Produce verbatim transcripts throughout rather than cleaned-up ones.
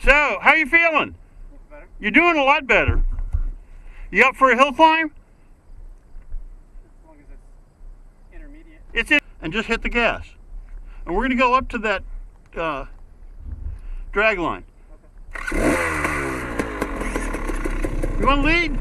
So, how you feeling? Better. You're doing a lot better. You up for a hill climb? As long as it's intermediate. It's in, and just hit the gas. And we're going to go up to that uh, drag line. Okay. You want to lead?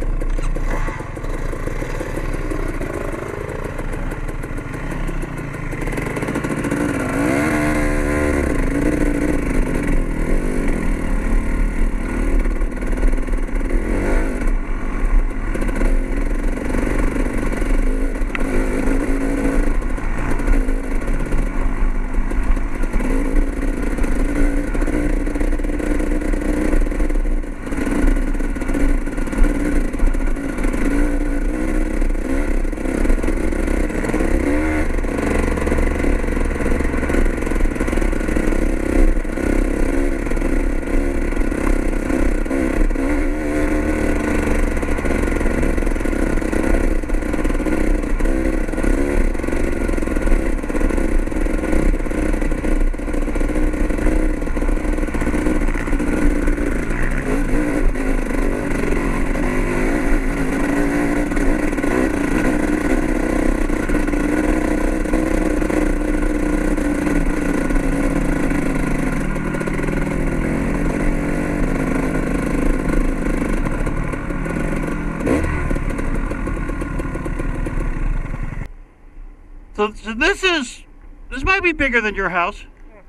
So, so this is, this might be bigger than your house.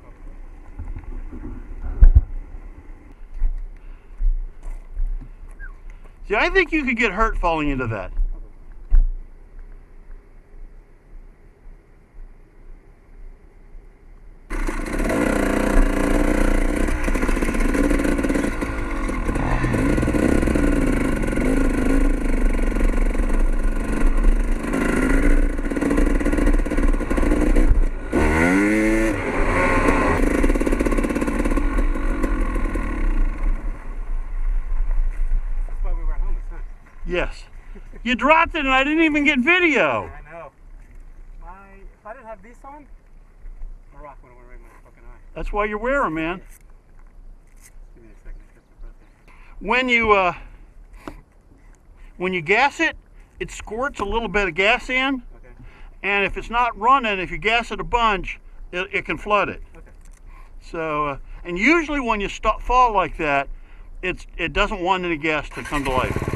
See, I think you could get hurt falling into that. Yes. You dropped it and I didn't even get video. I know. My, if I didn't have these on, my rock would have went right in my fucking eye. That's why you wear them, man. Give me a second. When you uh, when you gas it, it squirts a little bit of gas in. Okay. And if it's not running, if you gas it a bunch, it, it can flood it. Okay. So, uh, and usually when you stop, fall like that, it's it doesn't want any gas to come to life.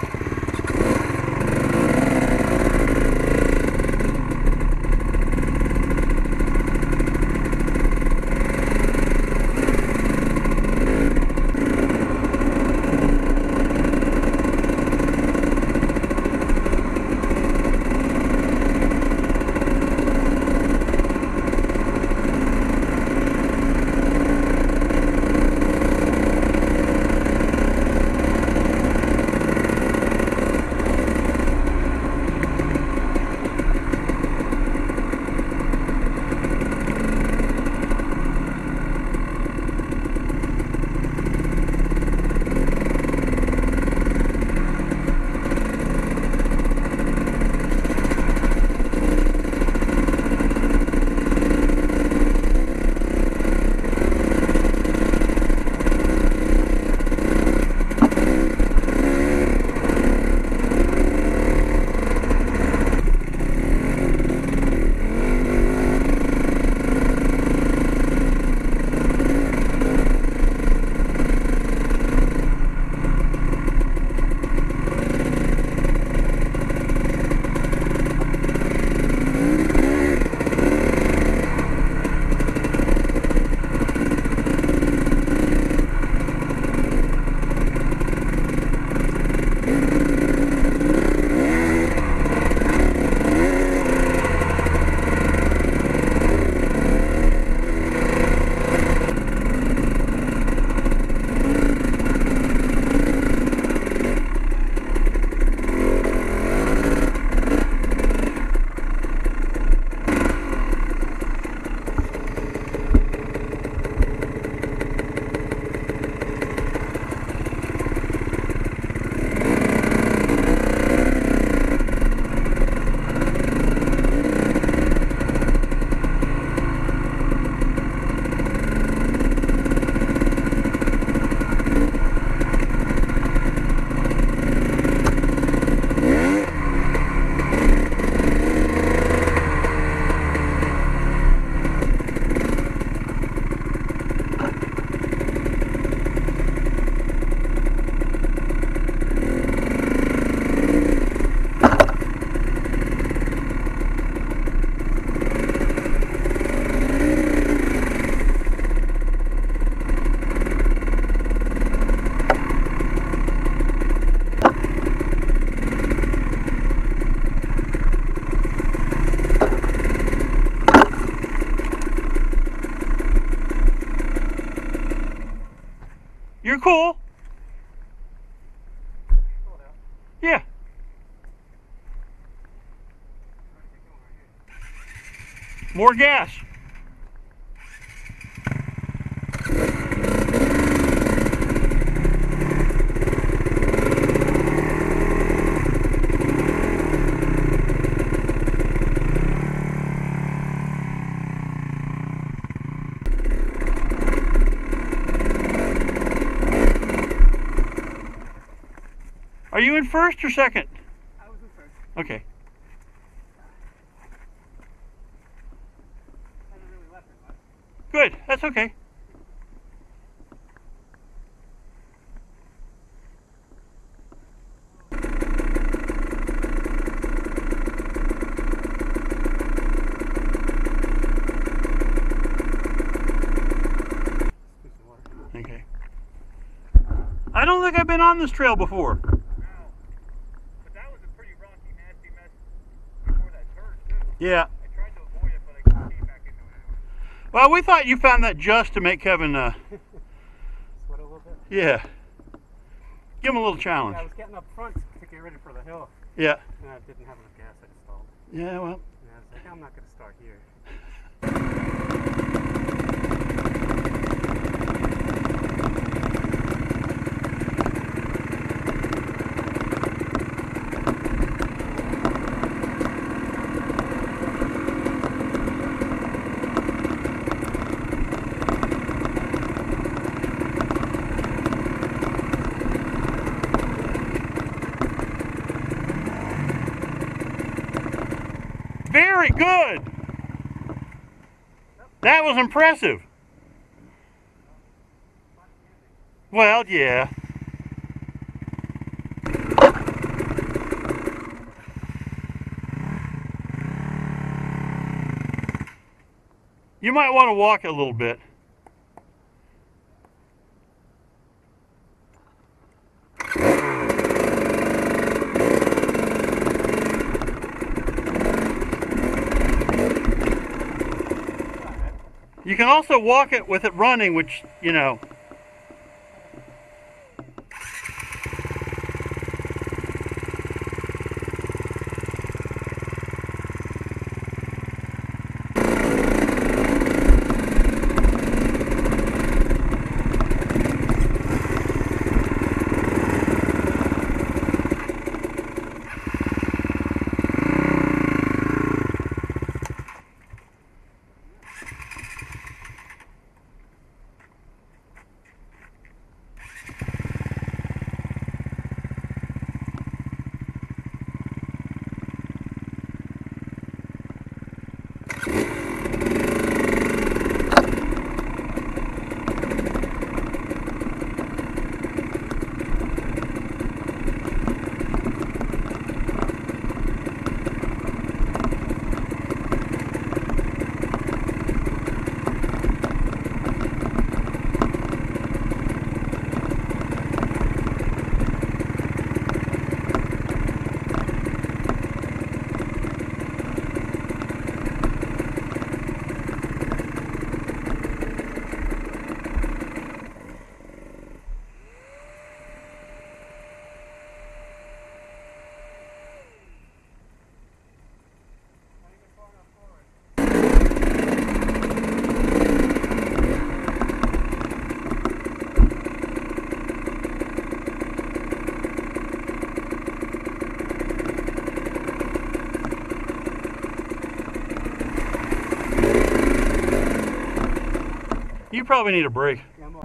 You're cool. Pull it out. Yeah. More gas. Are you in first or second? I was in first. Okay. Haven't really left it much. Good. That's okay. Scoop some water. Okay. I don't think I've been on this trail before. No. But that was a pretty rocky, nasty mess before that turn, too. Yeah. I tried to avoid it, but I came back into it. Well, we thought you found that just to make Kevin, uh, Sweat a little bit. yeah. Give him a little challenge. Yeah, I was getting up front to get ready for the hill. Yeah. And I didn't have enough gas. I just stalled. Yeah, well. And I was like, I'm not going to start here. Very good. That was impressive. Well, yeah. You might want to walk it a little bit. You can also walk it with it running, which, you know. You probably need a break. Yeah, I'm off.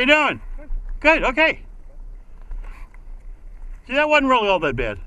you doing? Good, okay. See, that wasn't really all that bad.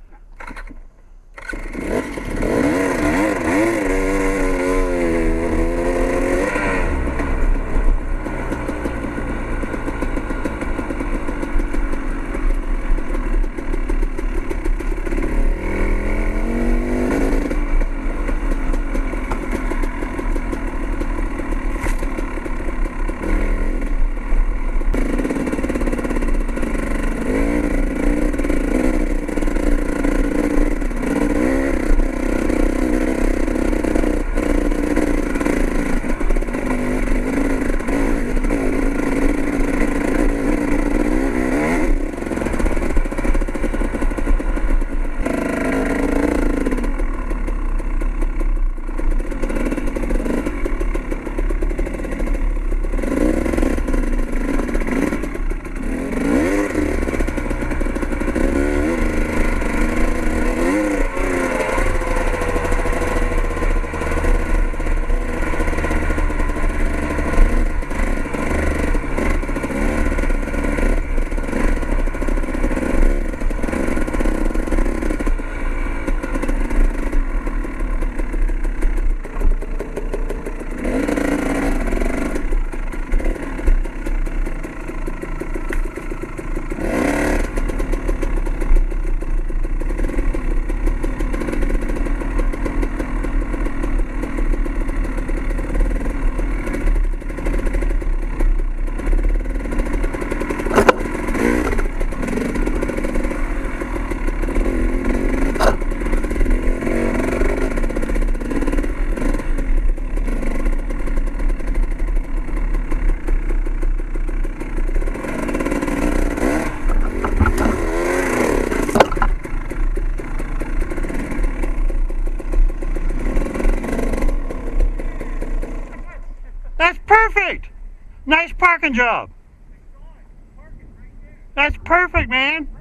That's perfect! Nice parking job. That's perfect, man.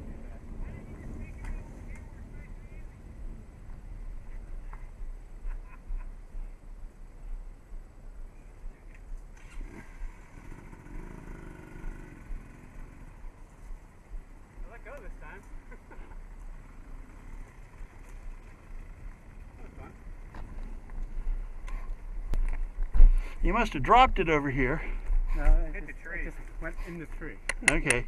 I let go this time. That was fun. You must have dropped it over here. No, it hit the tree. It just went in the tree. Okay.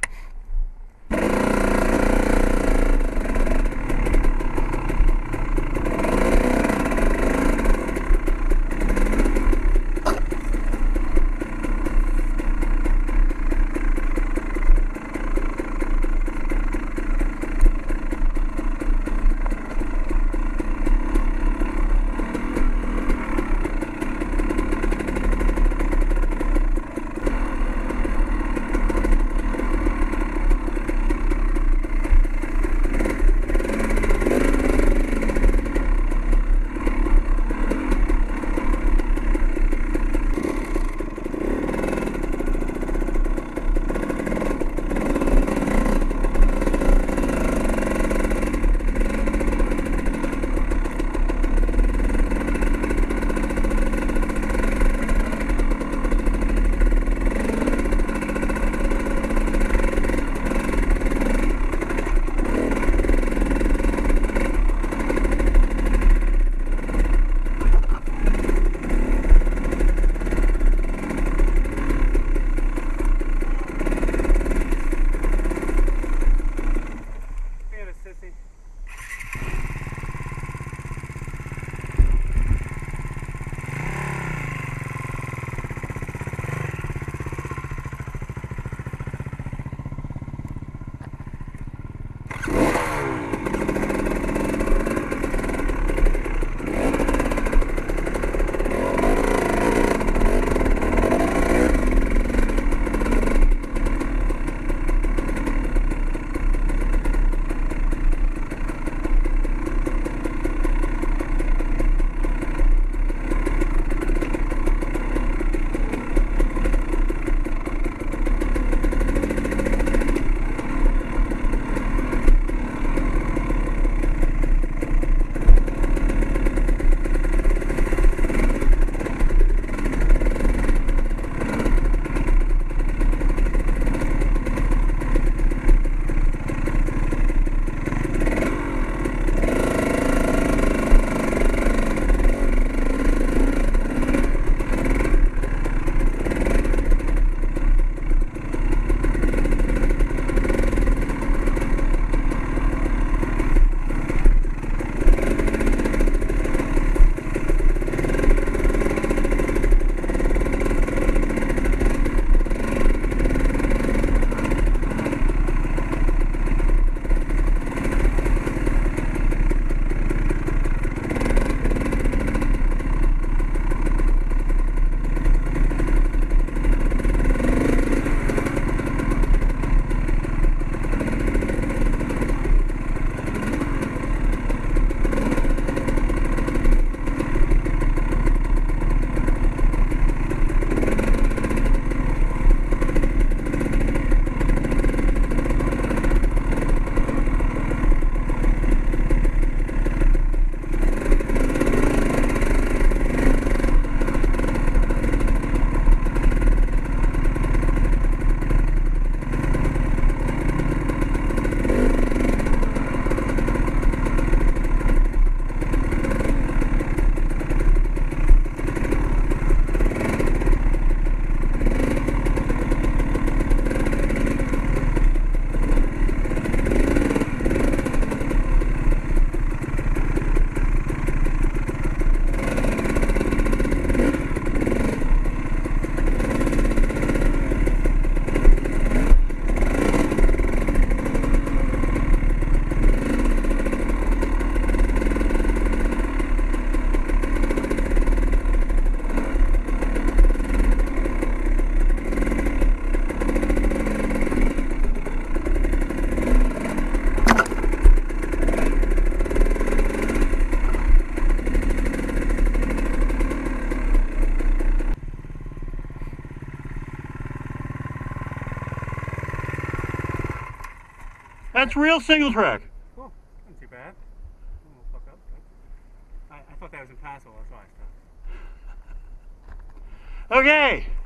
That's real single track. Cool. Not too bad. We'll fuck up. I, I thought that was impassable. That's why I stopped. Okay.